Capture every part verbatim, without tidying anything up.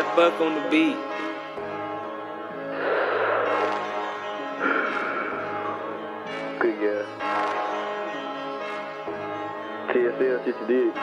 that buck on the beat. Good guy. T S L shit you did.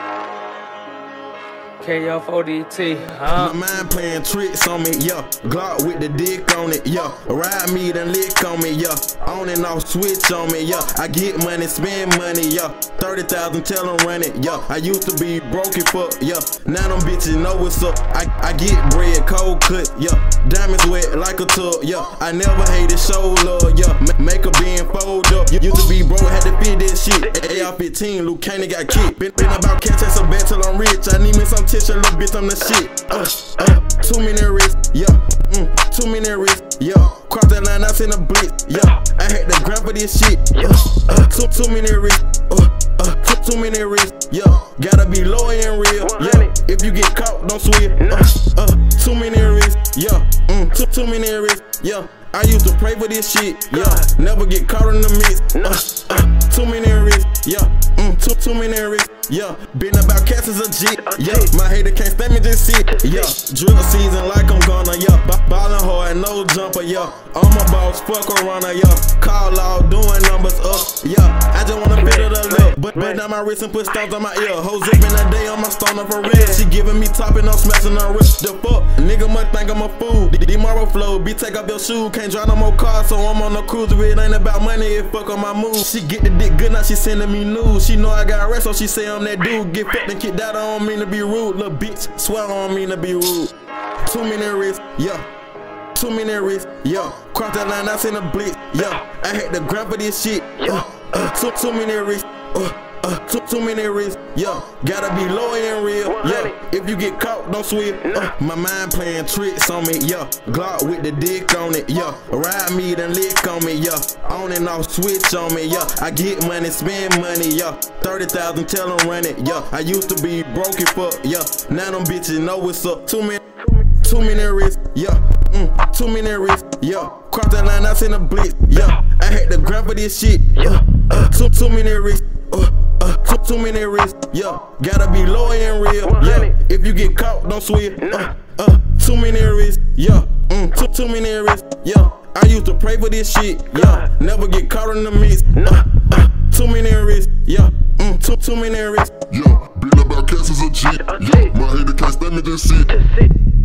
K F O D T, huh? My mind playing tricks on me, yeah. Glock with the dick on it, yeah. Ride me, then lick on me, yeah. On and off switch on me, yeah. I get money, spend money, yeah. thirty thousand, tell them run it, yeah. I used to be broke and fuck, yeah. Now them bitches know what's up. I, I get bread, cold cut, yeah. Diamonds wet like a tub, yeah. I never hated show love, yeah. M make a being fold up. Used to be broke, had to fit this shit. A R fifteen, Luke Caney got kicked. Been, been about catching some bad till I'm rich. I need me some tissue, little bitch, I'm the shit. Uh, uh, too many risks, yeah. Mm, too many risks, yeah. Cross that line, I seen a blitz, yeah. I had to grind for this shit, yeah. Uh, too, too many risks, uh, uh, too, too many risks, yeah. Gotta be loyal and real, yeah. If you get caught, don't swear. Uh, uh, too many risks, yeah. Mm, too, too many risks, yeah. I used to pray for this shit, yeah. Never get caught in the mix, uh, uh, too many risks, yeah. Mm, too, too many risks, yeah. Been about cats as a G, yeah. My hater can't stand me, just sit, yeah. Drill season like I'm gonna, yeah. Ballin' hard, no jumper, yeah. I'm a boss, fuck a runner, yeah. Call out, doing numbers up, yeah. I just wanna beat the lip, but bend down my wrist and put stones on my ear. Hoes up in a day on my stoner for real. She giving me top and I'm smashing her wrist. The fuck, nigga must think I'm a fool. D-Morrow flow, be take off your shoe. Can't drive no more cars, so I'm on the cruise. If it ain't about money, it fuck on my moves. She get the dick good, now she sending me news. She know I got rest, so she say I'm that dude. Get fucked and kicked out, I don't mean to be rude. Little bitch, swear I don't mean to be rude. Too many risks, yeah. Too many risks, yeah. Cross that line, I seen a blitz, yeah. I had to grind for this shit, yeah. Uh, too, too many risks, uh, uh, too, too many risks, yeah. Gotta be loyal and real, yeah. If you get caught, don't swear. Uh, my mind playing tricks on me, yeah. Glock with the dick on it, yeah. Ride me, then lick on me, yeah. On and off switch on me, yeah. I get money, spend money, yeah. thirty thousand, tell them run it, yeah. I used to be broke and fuck, yeah. Now them bitches know what's up. Too many, too many risks, yeah. Mm, too many risks, yeah. Cross that line, I seen a blitz, yeah. I had to grind for this shit, yeah. Uh, too, too many risks, uh, uh, too, too many risks, yeah. Gotta be loyal and real, yeah. If you get caught, don't swear. Uh, uh, too many risks, yeah. Mm, too, too many risks, yeah. I used to pray for this shit, yeah. Never get caught in the mix, uh, uh, too many risks, yeah. Mm, too, too many risks, yeah. Been about cats as a G, yeah. My hater can't stand me, just sit.